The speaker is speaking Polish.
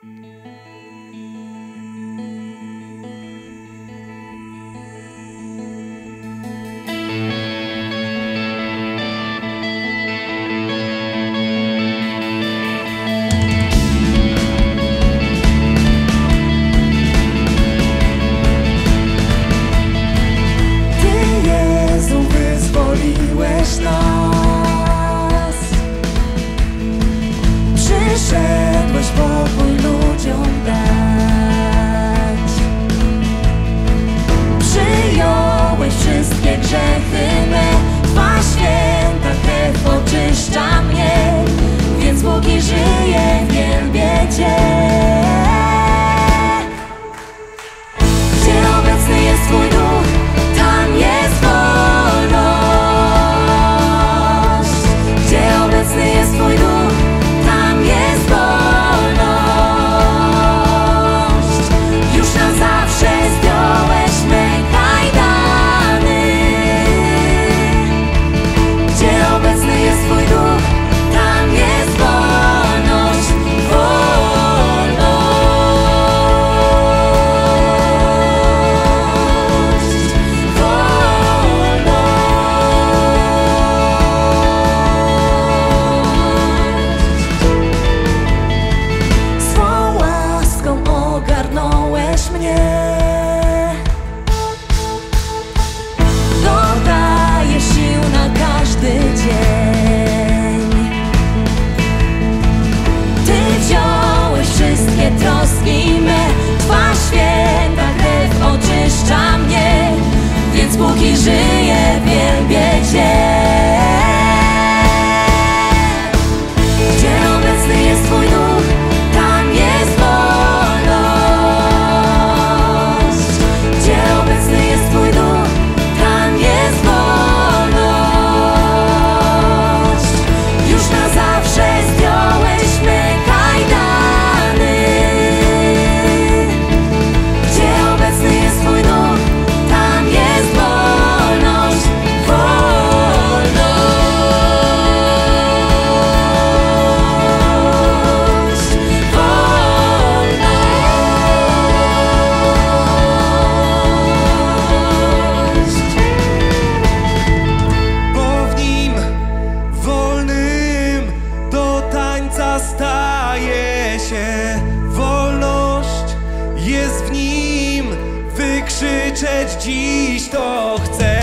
Przyszedłeś pokój ludziom dać. Przyjąłeś wszystkie grzechy me, Twa święta krew oczyszcza mnie, więc póki żyję, wielbię Cię. Gdzie obecny jest Twój duch, tam jest wolność. Gdzie obecny jest Twój duch, tam jest wolność. Już na zawsze zdjąłeś me kajdany. Gdzie obecny jest Twój duch, tam jest wolność, wolność. Swą łaską ogarnąłeś mnie. Dodajesz sił na każdy dzień. Ty wziąłeś wszystkie troski me, Twa święta krew oczyszcza mnie, więc póki żyję, wielbię Cię. Gdzie obecny jest Twój duch, tam jest wolność. Gdzie obecny jest Twój duch, tam jest wolność. Już na zawsze zdjąłeś me kajdany. Gdzie obecny jest Twój duch, tam jest wolność, wolność, wolność. Bo w nim wolnym do tańca staje się. Wolność jest w nim, wykrzyczeć dziś to chcę.